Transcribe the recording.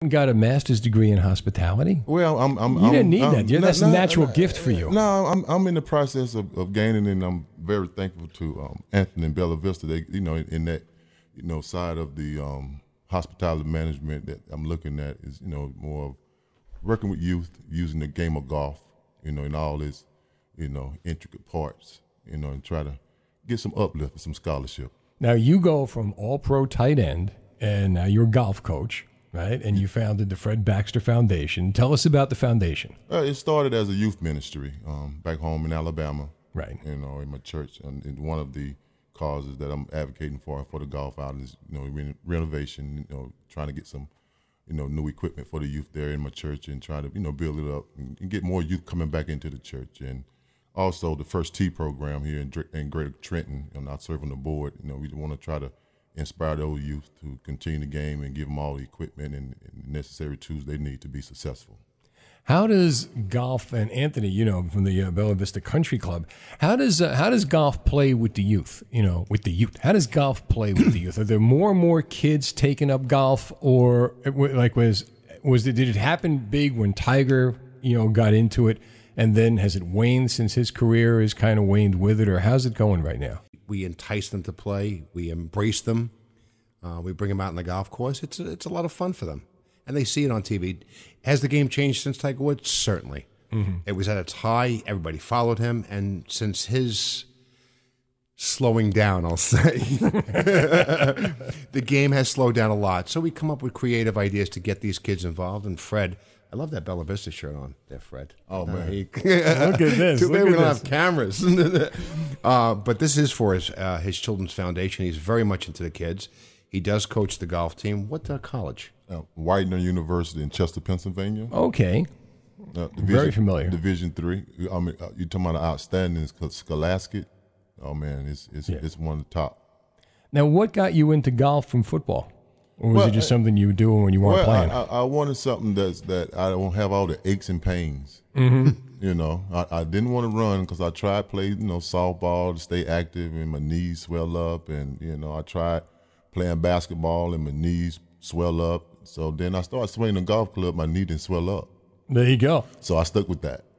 Got a master's degree in hospitality? Well, you didn't need that. That's a natural gift for you. No, I'm in the process of gaining, and I'm very thankful to Anthony and Bella Vista. They, in that, side of the hospitality management that I'm looking at is, more of working with youth, using the game of golf, in all its, intricate parts, and try to get some uplift and some scholarship. Now you go from all-pro tight end, and now you're a golf coach. Right, and you founded the Fred Baxter Foundation. Tell us about the foundation. It started as a youth ministry back home in Alabama. Right. In my church, and one of the causes that I'm advocating for the golf island is, renovation. Trying to get some, new equipment for the youth there in my church, and try to, build it up and get more youth coming back into the church. And also the First Tee program here in Greater Trenton. I serve on the board. We want to try to inspire those youth to continue the game and give them all the equipment and necessary tools they need to be successful. How does golf, and Anthony, from the Bella Vista Country Club, how does golf play with the youth? With the youth, how does golf play with the youth? Are there more and more kids taking up golf, or did it happen big when Tiger, got into it, and then has it waned since his career has kind of waned with it, or how's it going right now? We entice them to play. We embrace them. We bring them out on the golf course. It's a lot of fun for them, and they see it on TV. Has the game changed since Tiger Woods? Certainly. Mm-hmm. It was at its high. Everybody followed him, and since his slowing down, I'll say, the game has slowed down a lot. So we come up with creative ideas to get these kids involved. And Fred, I love that Bella Vista shirt on there, Fred. Oh, man. Look at this. Too bad we don't have cameras. But this is for his children's foundation. He's very much into the kids. He does coach the golf team. What college? Widener University in Chester, Pennsylvania. Okay. Very familiar. Division III. You're talking about outstanding scholastic. Oh, man, it's one of the top. Now, what got you into golf from football? Or was it just something you were doing when you weren't playing? I wanted something that I don't have all the aches and pains. Mm-hmm. I didn't want to run because I tried to play, softball to stay active, and my knees swell up. And, I tried playing basketball and my knees swell up. So then I started swinging the golf club, my knee didn't swell up. There you go. So I stuck with that.